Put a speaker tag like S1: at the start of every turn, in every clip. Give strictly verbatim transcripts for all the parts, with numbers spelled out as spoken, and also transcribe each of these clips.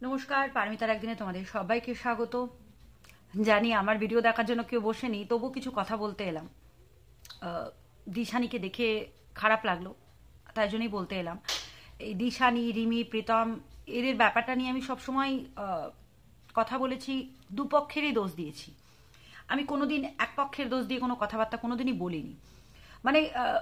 S1: নমস্কার, পারমিতার একদিনে তোমাদের সবাইকে স্বাগত। জানি আমার ভিডিও দেখার জন্য কেউ বসেনি, তবু কিছু কথা বলতে এলাম। দিশানিকে দেখে খারাপ লাগলো, তাই জন্যই বলতে এলাম। এই দিশানি, রিমি, প্রীতম এদের ব্যাপারটা নিয়ে আমি সবসময় কথা বলেছি, দুপক্ষেরই দোষ দিয়েছি। আমি কোনোদিন এক পক্ষের দোষ দিয়ে কোনো কথাবার্তা কোনোদিনই বলিনি। মানে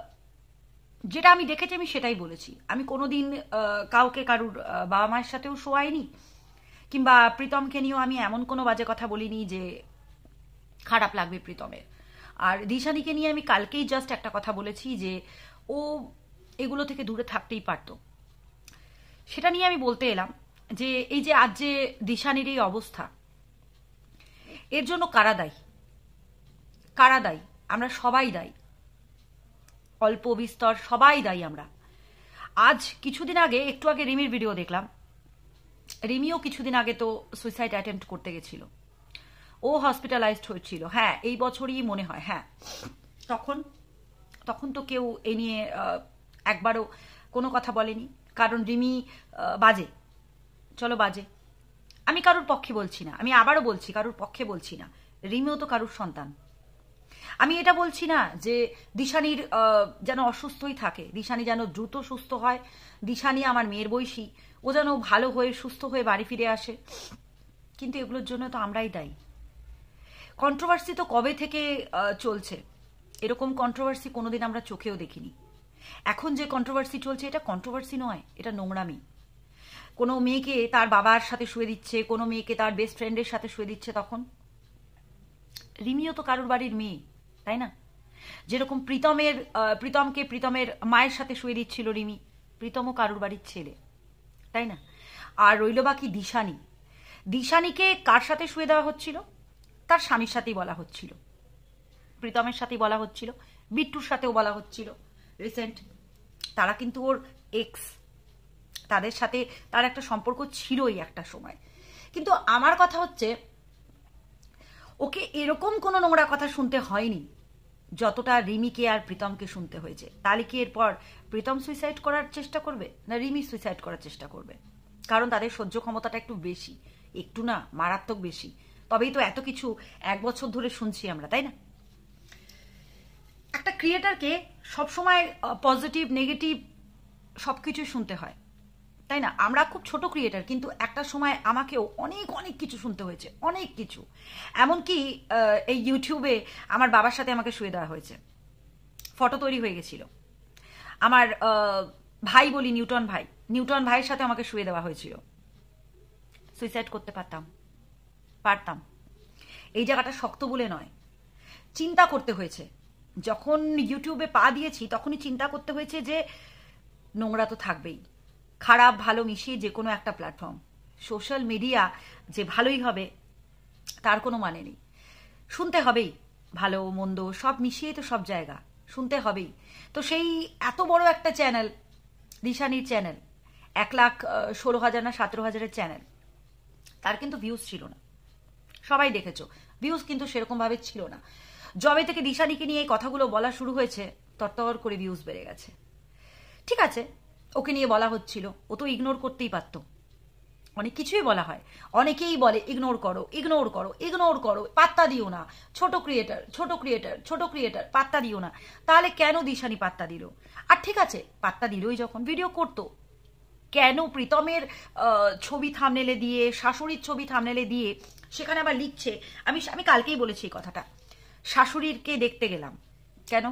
S1: যেটা আমি দেখেছি আমি সেটাই বলেছি। আমি কোনোদিন কাউকে কারুর বাবা মায়ের সাথেও শোয়াইনি, কিংবা প্রীতমকে নিয়েও আমি এমন কোনো বাজে কথা বলিনি যে খারাপ লাগবে প্রীতমের। আর দিশানিকে নিয়ে আমি কালকেই জাস্ট একটা কথা বলেছি যে ও এগুলো থেকে দূরে থাকতেই পারত। সেটা নিয়ে আমি বলতে এলাম যে এই যে আজ যে দিশানির এই অবস্থা, এর জন্য কারা দায়ী? কারা দায়ী? আমরা সবাই দায়ী, অল্প বিস্তর সবাই দায়ী আমরা। আজ কিছুদিন আগে, একটু আগে রিমির ভিডিও দেখলাম। রিমিও কিছুদিন আগে তো সুইসাইড অ্যাটেম্প্ট করতে গেছিল, ও হসপিটালাইজড হয়েছিল। হ্যাঁ, এই বছরই মনে হয়। হ্যাঁ, তখন তখন তো কেউ এ নিয়ে একবারও কোনো কথা বলেনি, কারণ রিমি বাজে। চলো বাজে, আমি কারুর পক্ষে বলছি না, আমি আবারও বলছি কারুর পক্ষে বলছি না। রিমিও তো কারুর সন্তান। আমি এটা বলছি না যে দিশানির যেন অসুস্থই থাকে, দিশানি যেন দ্রুত সুস্থ হয়। দিশানি আমার মেয়ের বয়সী, ও যেন ভালো হয়ে সুস্থ হয়ে বাড়ি ফিরে আসে। কিন্তু এগুলোর জন্য তো আমরাই দায়ী। কন্ট্রোভার্সি তো কবে থেকে চলছে, এরকম কন্ট্রোভার্সি কোনোদিন আমরা চোখেও দেখিনি। এখন যে কন্ট্রোভার্সি চলছে, এটা কন্ট্রোভার্সি নয়, এটা নোংরামি। কোনো মেয়েকে তার বাবার সাথে শুয়ে দিচ্ছে, কোনো মেয়েকে তার বেস্ট ফ্রেন্ডের সাথে শুয়ে দিচ্ছে। তখন রিমিও তো কারুর বাড়ির মেয়ে, তাই না? যেরকম প্রীতমের প্রীতমকে প্রীতমের মায়ের সাথে শুয়ে দিচ্ছিল রিমি, প্রীতমও কারুর বাড়ির ছেলে, তাই না? আর রইল বাকি দিশানি। দিশানিকে কার সাথে শুয়ে দেওয়া হচ্ছিল? তার স্বামীর সাথেই বলা হচ্ছিল, প্রীতমের সাথেই বলা হচ্ছিল, বিট্টুর সাথেও বলা হচ্ছিল রিসেন্ট। তারা কিন্তু ওর এক্স, তাদের সাথে তার একটা সম্পর্ক ছিলই একটা সময়। কিন্তু আমার কথা হচ্ছে, ওকে এরকম কোনো নোংরা কথা শুনতে হয়নি যতটা রিমিকে আর প্রীতমকে শুনতে হয়েছে। তাহলে কি এরপর প্রীতম সুইসাইড করার চেষ্টা করবে, না রিমি সুইসাইড করার চেষ্টা করবে? কারণ তাদের সহ্য ক্ষমতাটা একটু বেশি, একটু না মারাত্মক বেশি। তবেই তো এত কিছু এক বছর ধরে শুনছি আমরা, তাই না? একটা ক্রিয়েটারকে সবসময় পজিটিভ নেগেটিভ সবকিছু শুনতে হয়, তাই না? আমরা খুব ছোট ক্রিয়েটার, কিন্তু একটা সময় আমাকেও অনেক অনেক কিছু শুনতে হয়েছে, অনেক কিছু। এমনকি এই ইউটিউবে আমার বাবার সাথে আমাকে শুয়ে দেওয়া হয়েছে, ফটো তৈরি হয়ে গেছিল। আমার ভাই বলি, নিউটন ভাই, নিউটন ভাইয়ের সাথে আমাকে শুয়ে দেওয়া হয়েছিল। সুইসাইড করতে পারতাম, পারতাম। এই জায়গাটা শক্ত বলে নয়, চিন্তা করতে হয়েছে। যখন ইউটিউবে পা দিয়েছি তখনই চিন্তা করতে হয়েছে যে নোংরা তো থাকবেই, খারাপ ভালো মিশিয়ে যে কোনো একটা প্ল্যাটফর্ম। সোশ্যাল মিডিয়া যে ভালোই হবে তার কোনো মানে নেই, শুনতে হবেই, ভালো মন্দ সব মিশিয়ে তো সব জায়গা শুনতে হবেই। তো সেই এত বড় একটা চ্যানেল, দিশানির চ্যানেল, এক লাখ ষোলো হাজার না সতেরো হাজারের চ্যানেল, তার কিন্তু ভিউজ ছিল না। সবাই দেখেছো, ভিউজ কিন্তু সেরকমভাবে ছিল না। যবে থেকে দিশানিকে নিয়ে এই কথাগুলো বলা শুরু হয়েছে, তরতর করে ভিউজ বেড়ে গেছে। ঠিক আছে, ওকে নিয়ে বলা হচ্ছিল, ও তো ইগনোর করতেই পারত। অনেক কিছুই বলা হয়, অনেকেই বলে ইগনোর করো, ইগনোর করো, ইগনোর করো, পাত্তা দিও না, ছোট ক্রিয়েটার, ছোট ক্রিয়েটার, ছোট ক্রিয়েটার, পাত্তা দিও না। তাহলে কেন দিশানি পাত্তা দিল? আর ঠিক আছে, পাত্তা দিলই যখন, ভিডিও করতো কেন? প্রীতমের ছবি থামনেলে দিয়ে, শাশুড়ির ছবি থামনেলে দিয়ে সেখানে আবার লিখছে, আমি আমি কালকেই বলেছি এই কথাটা, শাশুড়িরকে দেখতে গেলাম। কেন?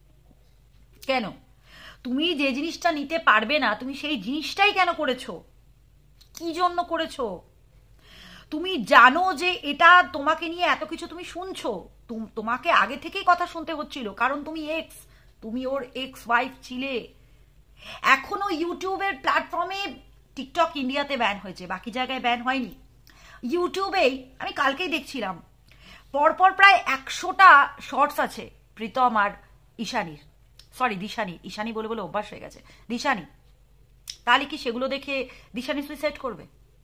S1: কেন? তুমি যে জিনিসটা নিতে পারবে না, তুমি সেই জিনিসটাই কেন করেছো? কি জন্য করেছো? তুমি জানো যে এটা তোমাকে নিয়ে এত কিছু তুমি শুনছো, তোমাকে আগে থেকেই কথা শুনতে হচ্ছিল, কারণ তুমি এক্স, তুমি ওর এক্স ওয়াইফ ছিলে। এখনো ইউটিউবের প্ল্যাটফর্মে, টিকটক ইন্ডিয়াতে ব্যান হয়েছে, বাকি জায়গায় ব্যান হয়নি। ইউটিউবেই আমি কালকেই দেখছিলাম, পরপর প্রায় একশোটা শর্টস আছে প্রীতম আর ঈশানীর, সরি দিশানি, ঈশানী বলে বলে অভ্যাস হয়ে গেছে, দিশানি। তাহলে কি সেগুলো দেখে দিশানি সুইসাইড করবে?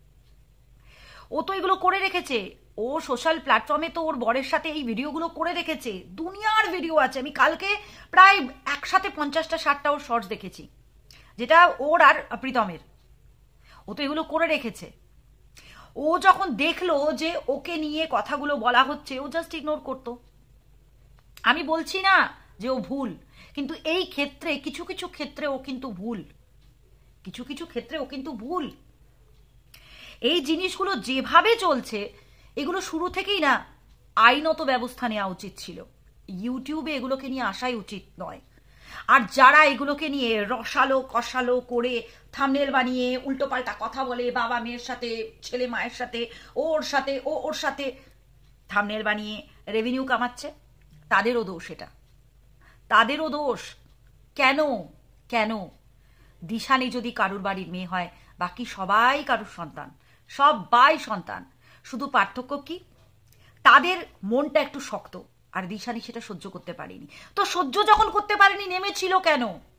S1: ও তো এগুলো করে রেখেছে, ও সোশ্যাল প্ল্যাটফর্মে তো ওর বরের সাথে এই ভিডিওগুলো করে রেখেছে, দুনিয়ার ভিডিও আছে। আমি কালকে প্রায় একসাথে পঞ্চাশটা ষাটটা ওর শর্টস দেখেছি, যেটা ওর আর প্রীতমের। ও তো এগুলো করে রেখেছে। ও যখন দেখলো যে ওকে নিয়ে কথাগুলো বলা হচ্ছে, ও জাস্ট ইগনোর করতো। আমি বলছি না যে ও ভুল, কিন্তু এই ক্ষেত্রে কিছু কিছু ক্ষেত্রে ও কিন্তু ভুল, কিছু কিছু ক্ষেত্রে ও কিন্তু ভুল। এই জিনিসগুলো যেভাবে চলছে, এগুলো শুরু থেকেই না আইনত ব্যবস্থা নেওয়া উচিত ছিল। ইউটিউবে এগুলোকে নিয়ে আসাই উচিত নয়। আর যারা এগুলোকে নিয়ে রসালো কষালো করে থাম্বনেল বানিয়ে উল্টোপাল্টা কথা বলে, বাবা মেয়ের সাথে, ছেলে মায়ের সাথে, ওর সাথে, ও ওর সাথে থাম্বনেল বানিয়ে রেভিনিউ কামাচ্ছে, তাদেরও দোষ, এটা তাদেরও দোষ। কেন কেন দিশানি যদি কারুর বাড়ির মেয়ে হয়, বাকি সবাই কারুর সন্তান, সবাই সন্তান। শুধু পার্থক্য কি, তাদের মনটা একটু শক্ত, আর দিশানি সেটা সহ্য করতে পারেনি। তো সহ্য যখন করতে পারেনি, নেমেছিল কেন?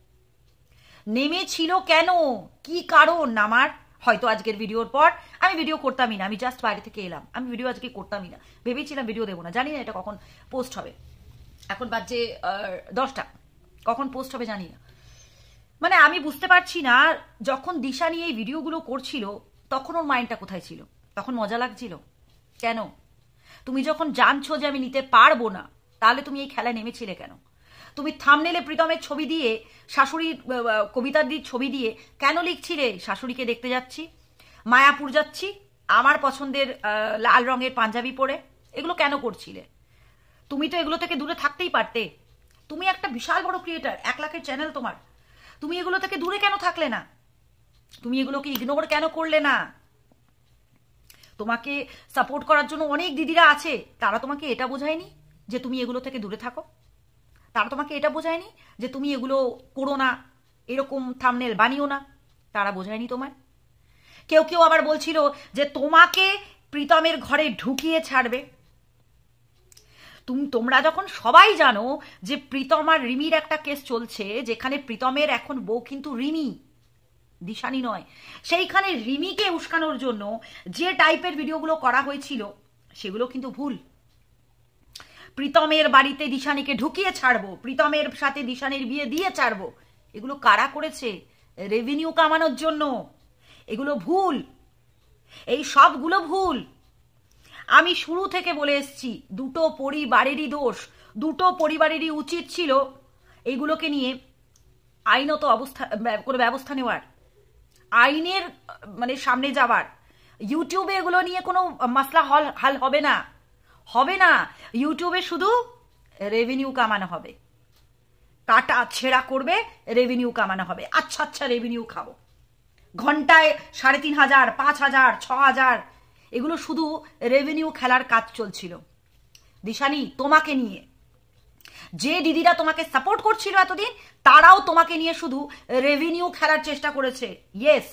S1: নেমেছিল কেন? কি কারণ? আমার হয়তো আজকের ভিডিওর পর আমি ভিডিও করতামই না, আমি জাস্ট বাইরে থেকে এলাম, আমি ভিডিও আজকে করতামই না, ভেবেছিলাম ভিডিও দেবো না। জানি না এটা কখন পোস্ট হবে, এখন বাজে দশটা, কখন পোস্ট হবে জানি না। মানে আমি বুঝতে পারছি না, যখন দিশানি এই ভিডিওগুলো করছিল তখন ওর মাইন্ডটা কোথায় ছিল? তখন মজা লাগছিল কেন? তুমি যখন জানছো যে আমি নিতে পারবো না, তাহলে তুমি এই খেলায় নেমেছিলে কেন? তুমি থাম্বনেলে প্রীতমের ছবি দিয়ে, শাশুড়ির কবিতার দির ছবি দিয়ে কেন লিখছিলে শাশুড়িকে দেখতে যাচ্ছি, মায়াপুর যাচ্ছি, আমার পছন্দের লাল রঙের পাঞ্জাবি পরে? এগুলো কেন করছিলে? তুমি তো এগুলো থেকে দূরে থাকতেই পারতে। তুমি একটা বিশাল বড় ক্রিয়েটার, এক লাখের চ্যানেল তোমার, তুমি এগুলো থেকে দূরে কেন থাকলে না? তুমি এগুলোকে ইগনোর কেন করলে না? তোমাকে সাপোর্ট করার জন্য অনেক দিদিরা আছে, তারা তোমাকে এটা বোঝায়নি যে তুমি এগুলো থেকে দূরে থাকো? তারা তোমাকে এটা বোঝায়নি যে তুমি এগুলো করো না, এরকম থাম্বনেল বানিও না? তারা বোঝায়নি তোমায়? কেউ কেউ আবার বলছিল যে তোমাকে প্রীতমের ঘরে ঢুকিয়ে ছাড়বে। তুমি তোমরা যখন সবাই জানো যে প্রীতম আর রিমির একটা কেস চলছে, যেখানে প্রীতমের এখন বউ কিন্তু রিমি, দিশানি নয়, সেইখানে রিমিকে উস্কানোর জন্য যে টাইপের ভিডিওগুলো করা হয়েছিল সেগুলো কিন্তু ভুল। প্রীতমের বাড়িতে দিশানিকে ঢুকিয়ে ছাড়বো, প্রীতমের সাথে দিশানির বিয়ে দিয়ে ছাড়বো, এগুলো কারা করেছে? রেভিনিউ কামানোর জন্য। এগুলো ভুল, এই সবগুলো ভুল। আমি শুরু থেকে বলে এসছি, দুটো পরিবারেরই দোষ, দুটো পরিবারেরই উচিত ছিল এইগুলোকে নিয়ে আইনত অবস্থা করে ব্যবস্থা নেওয়ার, আইনের মানে সামনে যাওয়ার। ইউটিউবে এগুলো নিয়ে কোনো মাসলা হল হাল হবে না, হবে না। ইউটিউবে শুধু রেভিনিউ কামানো হবে, কাটা ছেঁড়া করবে, রেভিনিউ কামানো হবে। আচ্ছা আচ্ছা রেভিনিউ খাবো, ঘন্টায় সাড়ে তিন হাজার, পাঁচ হাজার, ছ হাজার, এগুলো শুধু রেভিনিউ খেলার কাজ চলছিল। দিশানি, তোমাকে নিয়ে যে দিদিরা তোমাকে সাপোর্ট করছিল এতদিন, তারাও তোমাকে নিয়ে শুধু রেভিনিউ খেলার চেষ্টা করেছে। ইয়েস,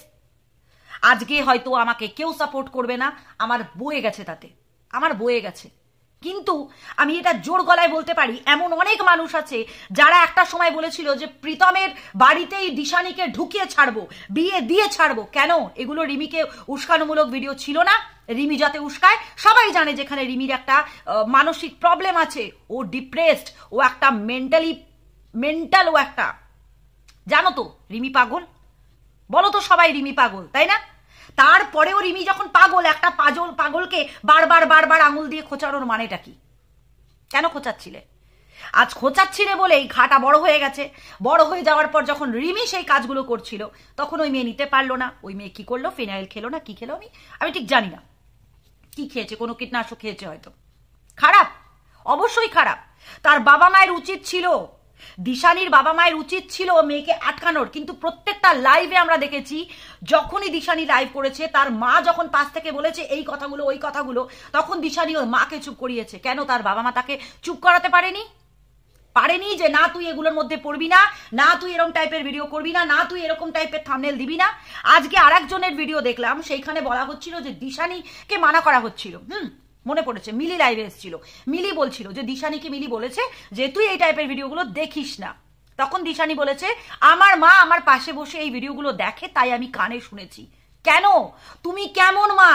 S1: আজকে হয়তো আমাকে কেউ সাপোর্ট করবে না, আমার বয়ে গেছে, তাতে আমার বয়ে গেছে। কিন্তু আমি এটা জোর গলায় বলতে পারি, এমন অনেক মানুষ আছে যারা একটা সময় বলেছিল যে প্রীতমের বাড়িতেই দিশানিকে ঢুকিয়ে ছাড়বো, বিয়ে দিয়ে ছাড়বো। কেন? এগুলো রিমিকে উস্কানোমূলক ভিডিও ছিল না? রিমি যাতে উস্কায়, সবাই জানে যেখানে রিমির একটা মানসিক প্রবলেম আছে, ও ডিপ্রেসড, ও একটা মেন্টালি মেন্টাল, ও একটা, জানো তো রিমি পাগল, বলো তো সবাই রিমি পাগল, তাই না? তারপরেও রিমি যখন পাগল, একটা পাগল পাগলকে বারবার বারবার আঙুল দিয়ে খোঁচানোর মানেটা কি? কেন খোঁচাচ্ছিলে? আজ খোঁচাচ্ছিলে বলেই ঘাটা বড় হয়ে গেছে। বড় হয়ে যাওয়ার পর যখন রিমি সেই কাজগুলো করছিল, তখন ওই মেয়ে নিতে পারলো না। ওই মেয়ে কি করলো? ফিনাইল খেলো না কি খেলো, আমি আমি ঠিক জানি না কি খেয়েছে, কোনো কীটনাশক খেয়েছে হয়তো। খারাপ, অবশ্যই খারাপ। তার বাবা মায়ের উচিত ছিল, দিশানির বাবা মায়ের উচিত ছিল মেয়েকে আটকানোর। কিন্তু প্রত্যেকটা লাইভে আমরা দেখেছি, যখনই দিশানি লাইভ করেছে, তার মা যখন পাশ থেকে বলেছে এই কথাগুলো ওই কথাগুলো, তখন দিশানি ওর মাকে চুপ করিয়েছে। কেন? তার বাবা মা তাকে চুপ করাতে পারেনি? পারেনি যে না তুই এগুলোর মধ্যে পড়বি না, না তুই এরকম টাইপের ভিডিও করবি না, না তুই এরকম টাইপের থাম্বনেল দিবি না। আজকে আর একজনের ভিডিও দেখলাম, সেইখানে বলা হচ্ছিল যে দিশানিকে মানা করা হচ্ছিল। হুম, মনে পড়েছে, মিলি লাইভে এসেছিল, মিলি বলছিল যে দিশানিকে, মিলি বলেছে যে তুই এই টাইপের ভিডিওগুলো দেখিস না। তখন দিশানি বলেছে আমার মা আমার পাশে বসে এই ভিডিওগুলো দেখে, তাই আমি কানে শুনেছি। কেন? তুমি কেমন মা?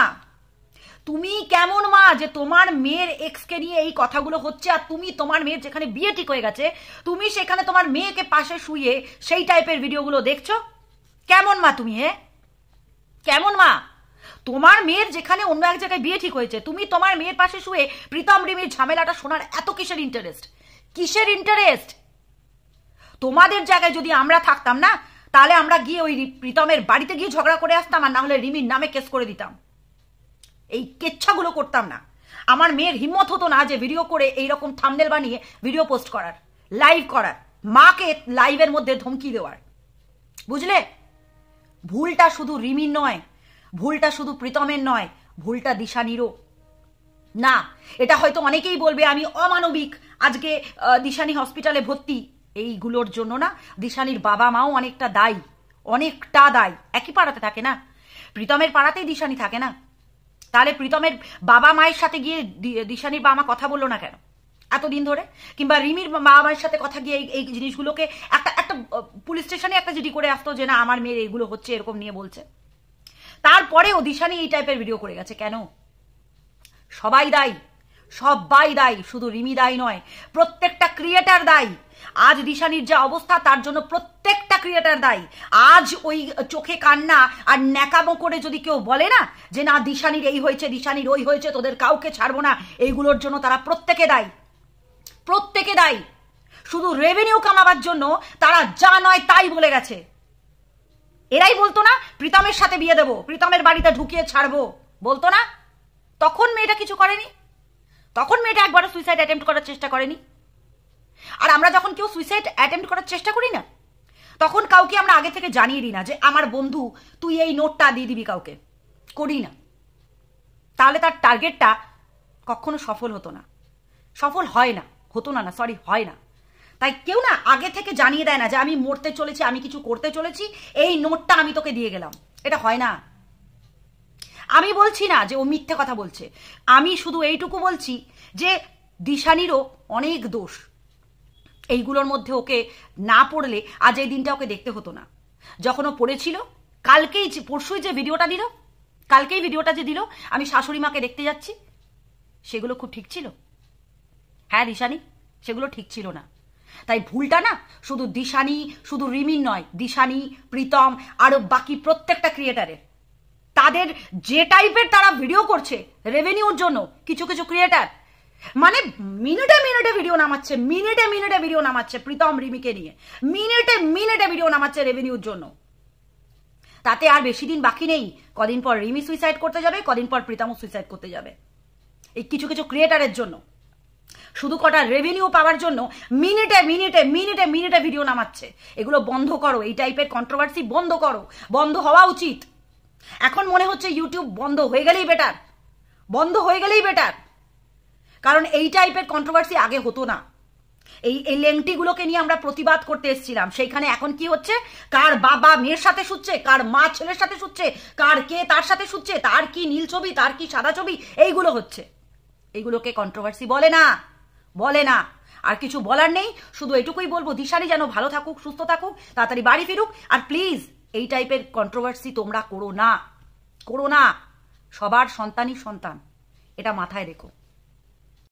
S1: তুমি কেমন মা যে তোমার মেয়ের এক্সকে নিয়ে এই কথাগুলো হচ্ছে, আর তুমি তোমার মেয়ের যেখানে বিয়ে ঠিক হয়ে গেছে, তুমি সেখানে তোমার মেয়েকে পাশে শুয়ে সেই টাইপের ভিডিওগুলো দেখছো? কেমন মা তুমি? হে, কেমন মা? তোমার মেয়ের যেখানে অন্য এক জায়গায় বিয়ে ঠিক হয়েছে, তুমি তোমার মেয়ের পাশে শুয়ে প্রীতম রিমির ঝামেলাটা শোনার এত কিসের ইন্টারেস্ট? কিসের ইন্টারেস্ট? তোমাদের জায়গায় যদি আমরা থাকতাম না, তাহলে আমরা গিয়ে ওই প্রীতমের বাড়িতে গিয়ে ঝগড়া করে আসতাম, আর না হলে রিমির নামে কেস করে দিতাম। এই কেচ্ছাগুলো করতাম না। আমার মেয়ের হিম্মত হতো না যে ভিডিও করে এইরকম থাম্বনেল বানিয়ে ভিডিও পোস্ট করার, লাইভ করার, মাকে লাইভের মধ্যে ধমকি দেওয়ার। বুঝলে? ভুলটা শুধু রিমির নয়, ভুলটা শুধু প্রীতমের নয়, ভুলটা দিশানিরও। না, এটা হয়তো অনেকেই বলবে আমি অমানবিক, আজকে দিশানি হসপিটালে ভর্তি, এইগুলোর জন্য না দিশানির বাবা মাও অনেকটা দায়ী, অনেকটা দায়ী। একই পাড়াতে থাকে না, প্রীতমের পাড়াতেই দিশানি থাকে না, তাহলে প্রীতমের বাবা মায়ের সাথে গিয়ে দিশানির বাবা মা কথা বললো না কেন এতদিন ধরে? কিংবা রিমির বাবা মায়ের সাথে কথা গিয়ে এই জিনিসগুলোকে একটা একটা পুলিশ স্টেশনে একটা জিডি করে আসতো যে না আমার মেয়ের এইগুলো হচ্ছে, এরকম নিয়ে বলছে। তারপরেও দিশানি এই টাইপের ভিডিও করে গেছে কেন? সবাই দায়ী, সবাই দায়ী, শুধু রিমি দায়ী নয়, প্রত্যেকটা ক্রিয়েটার দায়ী। আজ দিশানির যা অবস্থা তার জন্য প্রত্যেকটা ক্রিয়েটার দায়ী। আজ ওই চোখে কান্না আর ন্যাকামো করে যদি কেউ বলে না যে না দিশানির এই হয়েছে, দিশানির ওই হয়েছে, তোদের কাউকে ছাড়বো না, এইগুলোর জন্য তারা প্রত্যেকে দায়ী, প্রত্যেকে দায়ী। শুধু রেভিনিউ কামাবার জন্য তারা যা নয় তাই বলে গেছে। এরাই বলতো না প্রীতমের সাথে বিয়ে দেবো, প্রীতমের বাড়িতে ঢুকিয়ে ছাড়বো, বলতো না? তখন মেয়েটা কিছু করেনি, তখন মেয়েটা একবারও সুইসাইড অ্যাটেম্প্ট করার চেষ্টা করেনি। আর আমরা যখন কেউ সুইসাইড অ্যাটেম্প্ট করার চেষ্টা করি না, তখন কাউকে আমরা আগে থেকে জানিয়ে দিই না যে আমার বন্ধু তুই এই নোটটা দিয়ে দিবি কাউকে, করি না। তাহলে তার টার্গেটটা কখনো সফল হতো না, সফল হয় না, হতো না না সরি হয় না। তাই কেউ না আগে থেকে জানিয়ে দেয় না যে আমি মরতে চলেছি, আমি কিছু করতে চলেছি, এই নোটটা আমি তোকে দিয়ে গেলাম, এটা হয় না। আমি বলছি না যে ও মিথ্যে কথা বলছে, আমি শুধু এইটুকু বলছি যে দিশানিরও অনেক দোষ। এইগুলোর মধ্যে ওকে না পড়লে আজ এই দিনটা ওকে দেখতে হতো না। যখন ও পড়েছিল, কালকেই পরশুই যে ভিডিওটা দিল, কালকেই ভিডিওটা যে দিল আমি শাশুড়ি মাকে দেখতে যাচ্ছি, সেগুলো খুব ঠিক ছিল? হ্যাঁ দিশানি, সেগুলো ঠিক ছিল না। তাই ভুলটা না শুধু দিশানি, শুধু রিমির নয়, দিশানি, প্রীতম আরো বাকি প্রত্যেকটা ক্রিয়েটারের। তাদের যে টাইপের তারা ভিডিও করছে রেভিনিউর জন্য, কিছু কিছু ক্রিয়েটার মানে মিনিটে মিনিটে ভিডিও নামাচ্ছে, মিনিটে মিনিটে ভিডিও নামাচ্ছে প্রীতম রিমিকে নিয়ে, মিনিটে মিনিটে ভিডিও নামাচ্ছে রেভিনিউর জন্য। তাতে আর বেশি দিন বাকি নেই, কদিন পর রিমি সুইসাইড করতে যাবে, কদিন পর প্রীতমও সুইসাইড করতে যাবে। এই কিছু কিছু ক্রিয়েটারের জন্য, শুধু কটা রেভিনিউ পাওয়ার জন্য মিনিটে মিনিটে মিনিটে মিনিটে ভিডিও নামাচ্ছে। এগুলো বন্ধ করো, এই টাইপের কন্ট্রোভার্সি বন্ধ করো, বন্ধ হওয়া উচিত। এখন মনে হচ্ছে ইউটিউব বন্ধ হয়ে গেলেই বেটার, বন্ধ হয়ে গেলেই বেটার। কারণ এই টাইপের কন্ট্রোভার্সি আগে হতো না। এই এই লেংটিগুলোকে নিয়ে আমরা প্রতিবাদ করতে এসেছিলাম, সেইখানে এখন কি হচ্ছে? কার বাবা মেয়ের সাথে শুচ্ছে, কার মা ছেলের সাথে শুচ্ছে, কার কে তার সাথে শুচ্ছে, তার কি নীল ছবি, তার কি সাদা ছবি, এইগুলো হচ্ছে। এইগুলোকে কন্ট্রোভার্সি বলে না, বলে না। আর কিছু বলার নেই, শুধু এটুকুই বলবো দিশানি যেন ভালো থাকুক, সুস্থ থাকুক, তাড়াতাড়ি বাড়ি ফিরুক। আর প্লিজ এই টাইপের কন্ট্রোভার্সি তোমরা করো না, করো না। সবার সন্তানই সন্তান, এটা মাথায় রেখো।